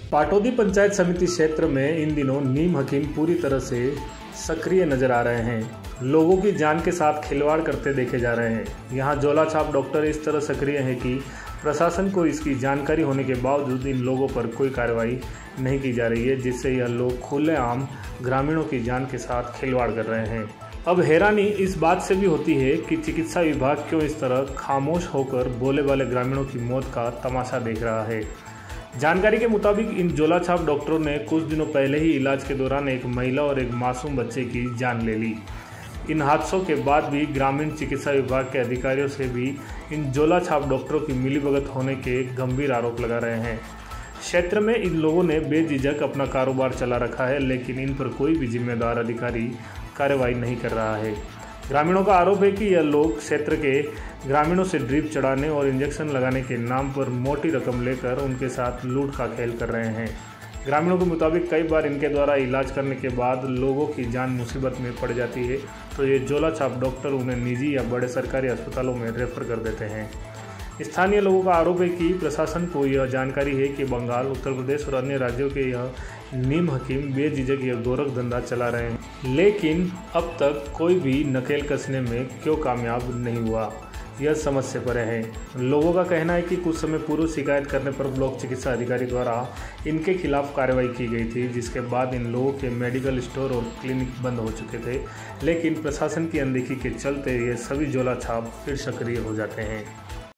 पाटौदी पंचायत समिति क्षेत्र में इन दिनों नीम हकीम पूरी तरह से सक्रिय नजर आ रहे हैं। लोगों की जान के साथ खिलवाड़ करते देखे जा रहे हैं। यहाँ झोला छाप डॉक्टर इस तरह सक्रिय हैं कि प्रशासन को इसकी जानकारी होने के बावजूद इन लोगों पर कोई कार्रवाई नहीं की जा रही है, जिससे यह लोग खुलेआम ग्रामीणों की जान के साथ खिलवाड़ कर रहे हैं। अब हैरानी इस बात से भी होती है कि चिकित्सा विभाग क्यों इस तरह खामोश होकर बोले वाले ग्रामीणों की मौत का तमाशा देख रहा है। जानकारी के मुताबिक इन झोला छाप डॉक्टरों ने कुछ दिनों पहले ही इलाज के दौरान एक महिला और एक मासूम बच्चे की जान ले ली। इन हादसों के बाद भी ग्रामीण चिकित्सा विभाग के अधिकारियों से भी इन झोला छाप डॉक्टरों की मिलीभगत होने के गंभीर आरोप लगा रहे हैं। क्षेत्र में इन लोगों ने बेझिझक अपना कारोबार चला रखा है, लेकिन इन पर कोई भी जिम्मेदार अधिकारी कार्रवाई नहीं कर रहा है। ग्रामीणों का आरोप है कि यह लोग क्षेत्र के ग्रामीणों से ड्रिप चढ़ाने और इंजेक्शन लगाने के नाम पर मोटी रकम लेकर उनके साथ लूट का खेल कर रहे हैं। ग्रामीणों के मुताबिक कई बार इनके द्वारा इलाज करने के बाद लोगों की जान मुसीबत में पड़ जाती है, तो ये झोला छाप डॉक्टर उन्हें निजी या बड़े सरकारी अस्पतालों में रेफर कर देते हैं। स्थानीय लोगों का आरोप है कि प्रशासन को यह जानकारी है कि बंगाल, उत्तर प्रदेश और अन्य राज्यों के यह नीम हकीम बेझिझक यह गोरख धंधा चला रहे हैं, लेकिन अब तक कोई भी नकेल कसने में क्यों कामयाब नहीं हुआ, यह समझ से परे है। लोगों का कहना है कि कुछ समय पूर्व शिकायत करने पर ब्लॉक चिकित्सा अधिकारी द्वारा इनके खिलाफ कार्रवाई की गई थी, जिसके बाद इन लोगों के मेडिकल स्टोर और क्लिनिक बंद हो चुके थे, लेकिन प्रशासन की अनदेखी के चलते ये सभी झोला छाप फिर सक्रिय हो जाते हैं।